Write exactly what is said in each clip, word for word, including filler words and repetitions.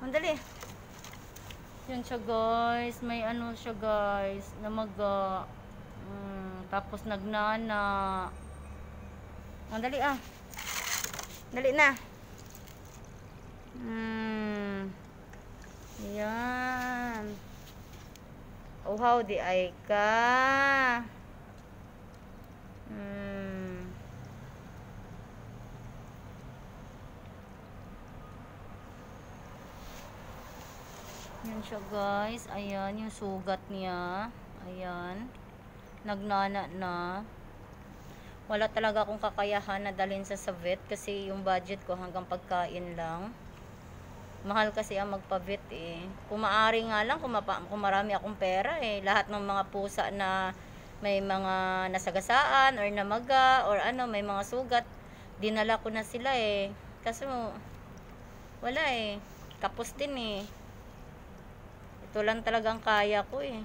Andali. Yan siya guys. May ano siya guys. Namaga. Hmm, tapos nagnana. Andali ah. Dali na. Hmm. Yan. Uhaw di ay ka. Hmm. Yan siya guys. Ayan yung sugat niya. Ayan. Nagnana na. Wala talaga akong kakayahan na dalhin sa sa vet kasi yung budget ko hanggang pagkain lang. Mahal kasi ang magpa-vet eh. Kung maaari nga lang, kung, mapa, kung marami akong pera eh. Lahat ng mga pusa na may mga nasagasaan or namaga or ano, may mga sugat, dinala ko na sila eh. Kasi wala eh. Kapos din eh. Ito lang talagang kaya ko eh.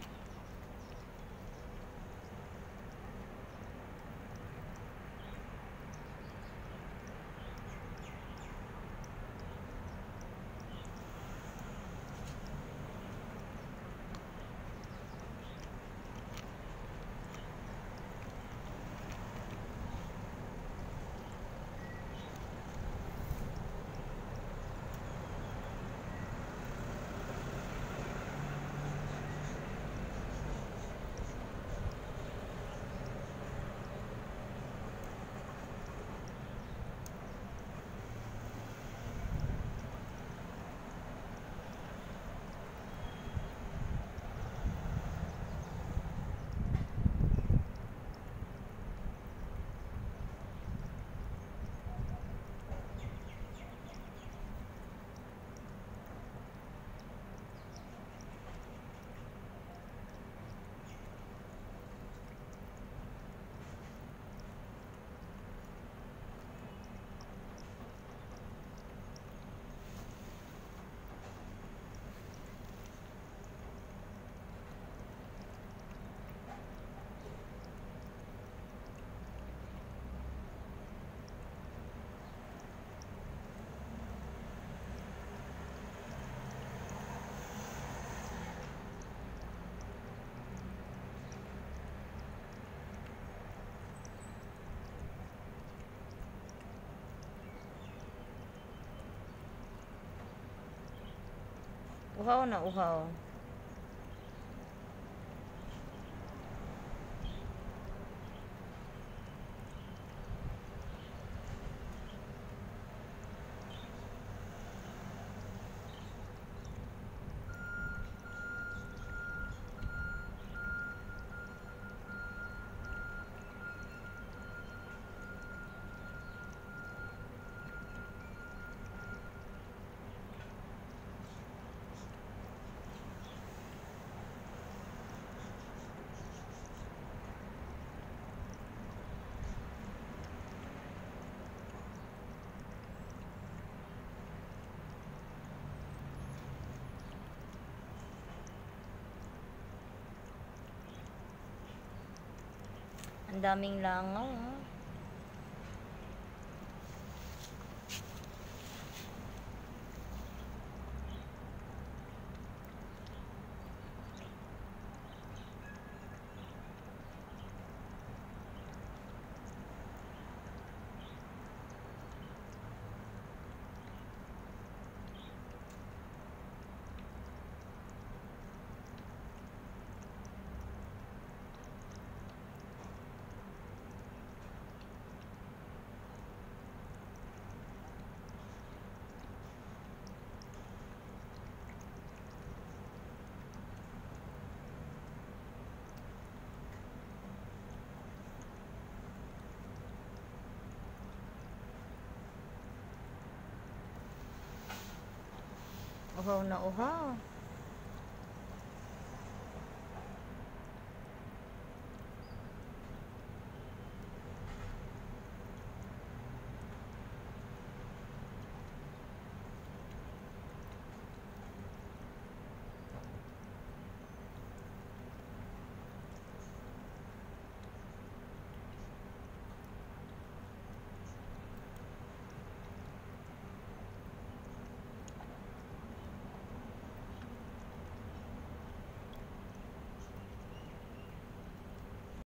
Uhaw na uhaw. Ang daming langaw. Oh. Uhaw na uhaw.